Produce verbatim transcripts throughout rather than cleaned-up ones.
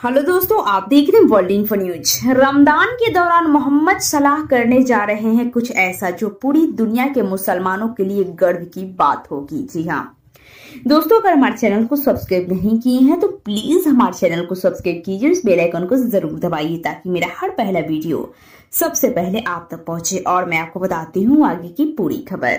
Hello दोस्तों, आप देख रहे हैं वर्ल्ड इन्फो न्यूज। रमजान के दौरान मोहम्मद सलाह करने जा रहे हैं कुछ ऐसा जो पूरी दुनिया के मुसलमानों के लिए गर्व की बात होगी। जी हाँ दोस्तों, अगर हमारे चैनल को सब्सक्राइब नहीं किए हैं तो प्लीज हमारे चैनल को सब्सक्राइब कीजिए, इस बेल आइकन को जरूर दबाइए ताकि मेरा हर पहला वीडियो सबसे पहले आप तक पहुंचे। और मैं आपको बताती हूँ आगे की पूरी खबर।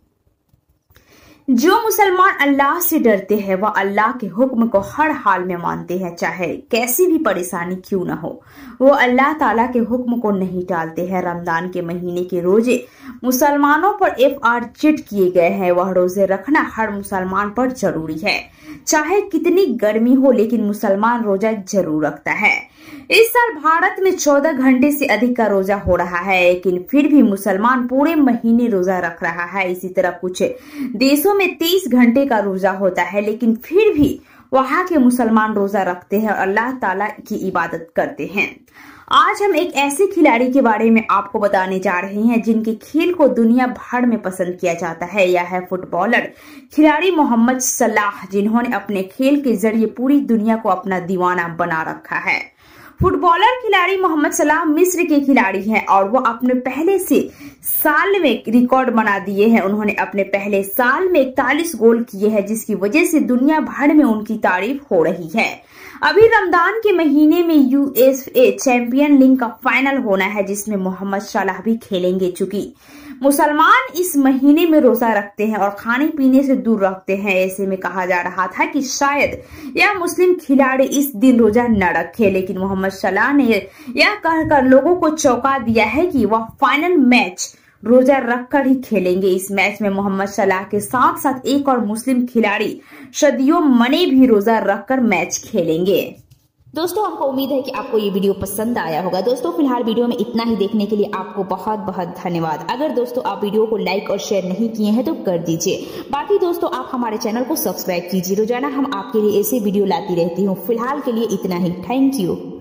जो मुसलमान अल्लाह से डरते हैं वह अल्लाह के हुक्म को हर हाल में मानते हैं, चाहे कैसी भी परेशानी क्यों न हो। वो अल्लाह ताला के हुक्म को नहीं टालते हैं। रमजान के महीने के रोजे मुसलमानों पर एफ आर चिट किए गए हैं। वह रोजे रखना हर मुसलमान पर जरूरी है, चाहे कितनी गर्मी हो, लेकिन मुसलमान रोजा जरूर रखता है। इस साल भारत में चौदह घंटे से अधिक का रोजा हो रहा है, लेकिन फिर भी मुसलमान पूरे महीने रोजा रख रहा है। इसी तरह कुछ देशों में तीस घंटे का रोजा होता है, लेकिन फिर भी वहां के मुसलमान रोजा रखते हैं और अल्लाह ताला की इबादत करते हैं। आज हम एक ऐसे खिलाड़ी के बारे में आपको बताने जा रहे हैं जिनके खेल को दुनिया भर में पसंद किया जाता है। यह है फुटबॉलर खिलाड़ी मोहम्मद सलाह, जिन्होंने अपने खेल के जरिए पूरी दुनिया को अपना दीवाना बना रखा है। फुटबॉलर खिलाड़ी मोहम्मद सलाह मिस्र के खिलाड़ी हैं और वो अपने पहले से साल में रिकॉर्ड बना दिए हैं। उन्होंने अपने पहले साल में इकतालीस गोल किए हैं, जिसकी वजह से दुनिया भर में उनकी तारीफ हो रही है। अभी रमजान के महीने में यूएफए चैंपियन लीग का फाइनल होना है, जिसमें मोहम्मद सलाह भी खेलेंगे। चूंकि मुसलमान इस महीने में रोजा रखते हैं और खाने पीने से दूर रखते हैं, ऐसे में कहा जा रहा था कि शायद यह मुस्लिम खिलाड़ी इस दिन रोजा न रखे, लेकिन मोहम्मद सलाह ने यह कहकर लोगों को चौंका दिया है कि वह फाइनल मैच रोजा रखकर ही खेलेंगे। इस मैच में मोहम्मद सलाह के साथ साथ एक और मुस्लिम खिलाड़ी सदियो मने भी रोजा रखकर मैच खेलेंगे। दोस्तों, हमको उम्मीद है कि आपको ये वीडियो पसंद आया होगा। दोस्तों, फिलहाल वीडियो में इतना ही। देखने के लिए आपको बहुत बहुत धन्यवाद। अगर दोस्तों आप वीडियो को लाइक और शेयर नहीं किए हैं तो कर दीजिए। बाकी दोस्तों आप हमारे चैनल को सब्सक्राइब कीजिए। रोजाना हम आपके लिए ऐसे वीडियो लाती रहती हूँ। फिलहाल के लिए इतना ही। Thank you.